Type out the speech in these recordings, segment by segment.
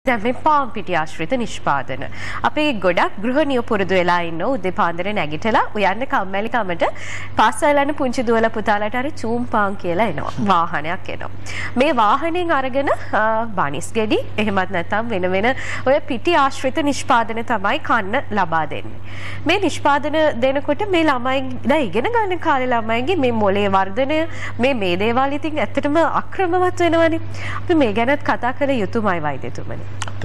දැන් මේ පාන් පිටි ආශ්‍රිත නිෂ්පාදන. අපේ ගොඩක් ගෘහණියෝ පුරුදු වෙලා ඉන්න උදේ පාන්දර නැගිටලා උයන්න කම්මැලි කමට පාසල් යන පුංචි දුවලා පුතාලාට අර චූම් පාන් කියලා එනවා. වාහනයක් එනවා. මේ වාහනෙන් අරගෙන බනිස් ගෙඩි එහෙමත් නැත්නම් වෙන ඔය පිටි ආශ්‍රිත නිෂ්පාදන තමයි කන්න ලබා දෙන්නේ. මේ නිෂ්පාදන දෙනකොට මේ ළමයි දැන් ඉගෙන ගන්න කාලේ ළමයිගේ මේ මොලේ වර්ධනය මේ දේවල් ඉතින් ඇත්තටම අක්‍රමවත් වෙනවනේ. අපි මේ ගැනත් කතා කළ යුතුමයි වෛද්‍යතුමනි.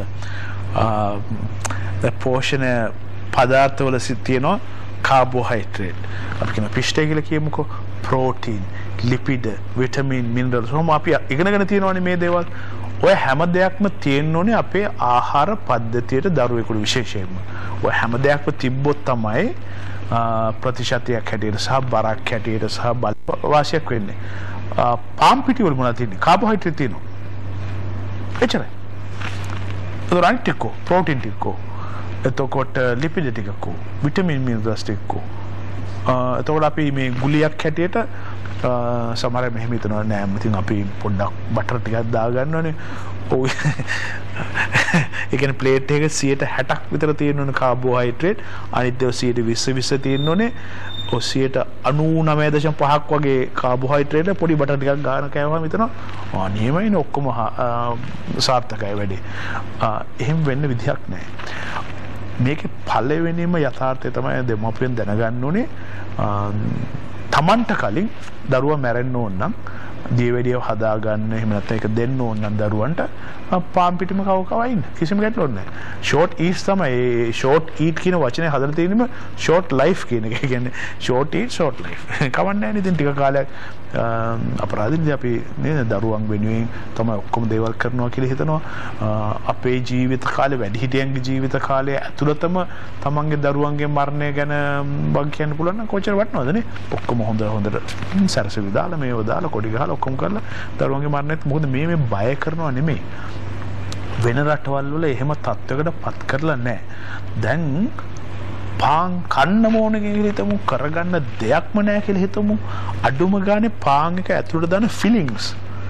පෝෂණ පදාර්ථවල තියෙනවා කාබෝහයිඩ්‍රේට්. අපි කියන පිෂ්ඨය කියලා කියමුකෝ. ප්‍රෝටීන්, ලිපිඩ, විටමින්, මිනරල්ස් ඔහොම අපි ඉගෙනගෙන තියෙනවානේ මේ දේවල්. ඔය හැම දෙයක්ම තියෙන්න ඕනේ අපේ ආහාර පද්ධතියට දරුවෙකුට විශේෂයෙන්ම. ඔය හැම දෙයක්ම තිබ්බොත් තමයි ප්‍රතිශතයක් හැටියට සහ බරක් හැටියට සහ බල වාසියක් වෙන්නේ. පාම් පිටි වල මොනවද තියෙන්නේ? කාබෝහයිඩ්‍රේට් තියෙනවා. එච්චරයි. රන් ටිකෝ, ප්‍රෝටීන් ටිකෝ, එතකොට ලිපිඩ ටිකකෝ, විටමින් මිනරල්ස් ටිකකෝ. එතකොට අපි මේ ගුලියක් හැටියට සමහර මෙහෙම හිතනවා නෑ ඉතින් අපි පොඩ්ඩක් බටර් ටිකක් දාගන්නවනේ. ඔව්. ඒ කියන්නේ ප්ලේට් එකක 60ක් විතර තියෙනවනේ කාබෝහයිඩ්‍රේට්. අනිත් ඒවා 20 තියෙන්න ඕනේ. ඔය 99.5ක් වගේ කාබෝහයිඩ්‍රේට් පොඩි බටර් ටිකක් ගන්න කෑවම හිතනවා අනේමයිනේ ඔක්කොම සාර්ථකයි වැඩි. එහෙම වෙන්න විදිහක් නෑ. මේකේ පළවෙනිම යථාර්ථය තමයි දෙමාපියන් දැනගන්න ඕනේ තමන්ට කලින් දරුවා මැරෙන්න ඕන නම් දියවැඩියව හදා ගන්න එහෙම නැත්නම් ඒක දෙන්න ඕන නම් දරුවන්ට පාන් පිටිම කව ඉන්න කිසිම ගැටලුවක් නැහැ. ෂෝට් ඊට්ස් තමයි ෂෝට් ඊට් කියන වචනේ හදලා තියෙනම ෂෝට් ලයිෆ් කියන එක. ඒ කියන්නේ ෂෝට් ඊට් ෂෝට් ලයිෆ්. කවන්නේ නැහැ ඉතින් ටික කාලයක් අපරාධින්ද අපි නේද දරුවන් වෙනුවෙන් තමයි ඔක්කොම දේවල් කරනවා කියලා හිතනවා. අපේ ජීවිත කාලේ වැඩිහිටියන්ගේ ජීවිත කාලය ඇතුළතම තමන්ගේ දරුවන්ගේ මරණය ගැන වග කියන්න පුළුවන් නම් කොච්චර වටිනවද නේ? ඔක්කොම හොඳට සැරසිලි දාලා මේව දාලා කොඩි ගහලා ඔක්කොම කරලා දරුවන්ගේ මරණයත් මොකද මේ බය කරනවා නෙමෙයි. වෙන රටවල් වල එහෙම තත්ත්වයකට පත් කරලා නැහැ. දැන් පාන් කන්න ඕන කියලා හිතමු කරගන්න දෙයක්ම නැහැ කියලා හිතමු. අඩුම ගානේ පාන් එක ඇතුළට දාන ෆිලිංස්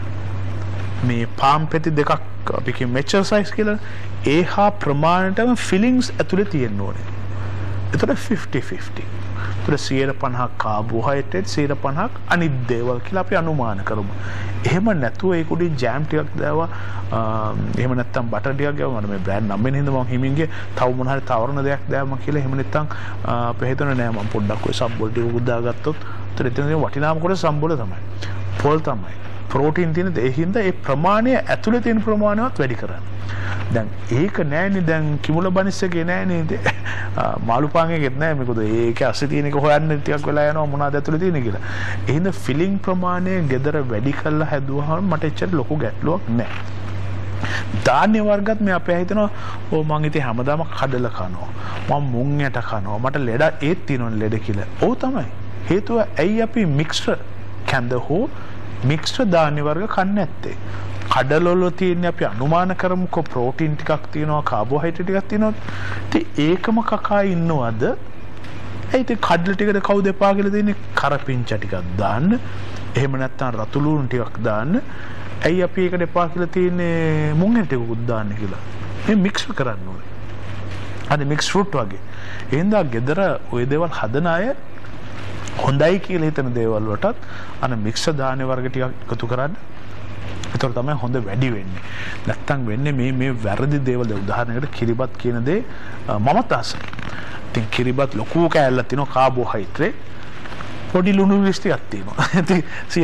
මේ පාන් පෙති දෙකක් අපි කිය මෙචර් සයිස් කියලා ඒහා ප්‍රමාණයටම ෆිලිංස් ඇතුළේ තියෙන්න ඕනේ. ඒතර 50-50. ඒතර 150ක් කාබෝහයිඩ්‍රේට් 150ක් අනිත් දේවල් කියලා අපි අනුමාන කරමු. එහෙම නැතුව ඒක උඩින් ජෑම් ටිකක් දාවා එහෙම නැත්නම් බටර් ටිකක් ගාවා මම මේ බ්‍රෑන්ඩ් නම් වෙන හින්දා මම හිමින්ගේ තව මොන හරි තවරන දෙයක් දාමු කියලා එහෙම නැත්නම් අපි හිතන්නේ නෑ මම පොඩ්ඩක් ඔය සබ්බෝල් ටික උදාගත්තොත් ඒතර එතන වටිනාම කොට සම්බෝල තමයි. පොල් තමයි. ප්‍රෝටීන් තියෙන ඒ හින්දා ඒ ප්‍රමාණය ඇතුලේ තියෙන ප්‍රමාණයවත් වැඩි කරන්න. දැන් ඒක නෑනේ දැන් කිමුල බනිස් එකේ නෑනේ මාළු පාන් එකෙත් නෑ මොකද ඒක ඇස්සේ තියෙන එක හොයන්න ටිකක් වෙලා යනවා මොනවද ඇතුලේ තියෙන්නේ කියලා. ඒ හින්දා ෆිලිං ප්‍රමාණය gedara වැඩි කරලා හැදුවහම මට එච්චර ලොකු ගැටලුවක් නෑ. ධාන්‍ය වර්ගත් මේ අපේ හිතනවා ඕ මං ඉතින් හැමදාම කඩල කනවා. මම මුං යට කනවා. මට ලෙඩ ඒත් තියෙනවනේ ලෙඩ කියලා. ඕ තමයි. හේතුව ඇයි අපි මික්ස්ඩ් කැන්ද හෝ මික්ස්ඩ් ධාන්‍ය වර්ග කන්නේ නැත්තේ? කඩල වල තියෙන අපි අනුමාන කරමුකෝ ප්‍රෝටීන් ටිකක් තියෙනවා කාබෝහයිඩ්‍රේට් ටිකක් තියෙනවා. ඉතින් ඒකම කකා ඉන්නවද? ඒ ඉතින් කඩල ටිකද කවුද එපා කියලා තියෙන්නේ? කරපිංච ටිකක් දාන්න. එහෙම නැත්නම් රතු ලුණු ටිකක් දාන්න. ඇයි අපි ඒකට එපා කියලා තියෙන්නේ මුං ටිකක් දාන්න කියලා. මේ මික්ස් කරන්න ඕනේ. අද මික්ස් ෆෘට් වගේ. එහෙනම් ගෙදර ওই දේවල් හදන අය හොඳයි කියලා හිතන දේවල් වලටත් අන මික්ස් ධාන්‍ය වර්ග ටිකක් එකතු කරන්න. ඒතර තමයි හොඳ වැඩි වෙන්නේ. නැත්තම් වෙන්නේ මේ වැරදි දේවල්. උදාහරණයකට කිරිබත් කියන දේ මමත් ආසයි. ඉතින් කිරිබත් ලොකු කෑල්ලක් තියෙනවා කාබෝහයිඩ්‍රේට්. පොඩි ලුණු විස් ටිකක් තියෙනවා. ඉතින්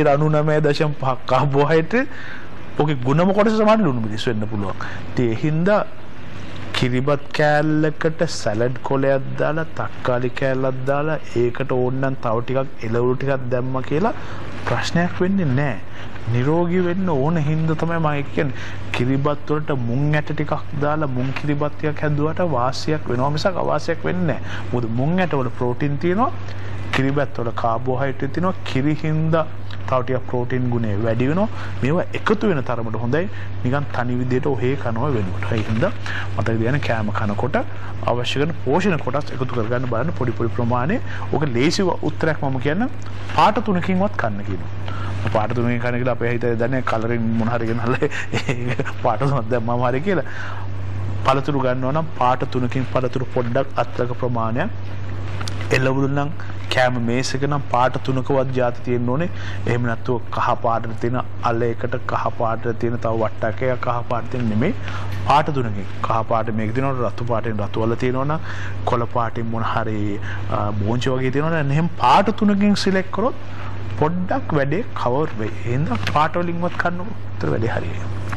99.5 කාබෝහයිඩ්‍රේට්. ඔකේ ගුණම කොටස සමාන ලුණු මිරිස් වෙන්න පුළුවන්. ඉතින් ඒ හින්දා කිරිබත් කෑල්ලකට සැලඩ් කොලයක් දාලා තක්කාලි කෑල්ලක් දාලා ඒකට ඕනනම් තව ටිකක් එළවලු ටිකක් දැම්මා කියලා ප්‍රශ්නයක් වෙන්නේ නැහැ. නිරෝගී වෙන්න ඕන හින්දා තමයි මම කියන්නේ කිරිබත් වලට මුං ඇට ටිකක් දාලා මුං කිරිබත් ටිකක් හැදුවට වාසියක් වෙනවා මිසක් අවාසියක් වෙන්නේ නැහැ. මොකද මුං ඇට වල ප්‍රෝටීන් තියෙනවා. කිරිබත් වල කාබෝහයිඩ්‍රේට් තියෙනවා. කිරි හින්දා තව ටිකක් ප්‍රෝටීන් ගුණය වැඩි වෙනවා. මේවා එකතු වෙන තරමට හොඳයි. නිකන් තනි විදියට ඔහේ කනවා වෙනුවට. ඒ හින්දා මතක තියාගන්න කෑම කනකොට අවශ්‍ය කරන පෝෂණ කොටස් එකතු කරගන්න බලන්න පොඩි පොඩි ප්‍රමාණය. ඕක ලේසි උත්තරයක් මම කියන්න පාට තුනකින්වත් කන්න කියනවා. පාට තුනකින් කන කියලා අපේ හිතේ දන්නේ කලරින් මොන හරි ගෙනල්ලා පාට තුනක් දැම්මම හරි කියලා. පළතුරු ගන්නවා නම් පාට තුනකින් පළතුරු පොඩ්ඩක් අත්ලක ප්‍රමාණයක් එළවලු නම් කෑම මේසක නම් පාට තුනකවත් ಜಾති තියෙන්න ඕනේ. එහෙම නැත්නම් කහ පාටට තියෙන අලයකට කහ පාටට තියෙන තව වට්ටකයක් කහ පාට තියෙන නෙමෙයි. පාට තුනකින් කහ පාට මේක තියෙනවා, රතු පාටෙන් රතු වල තියෙනවා නම්, කොළ පාටෙන් මොන හරි බෝංචි වගේ තියෙනවා නම් එහෙම පාට තුනකින් සිලෙක්ට් කරොත් පොඩ්ඩක් වැඩේ කවර් වෙයි. එහෙනම් පාට වලින්වත් කන්නකො උතර වැඩේ හරියයි.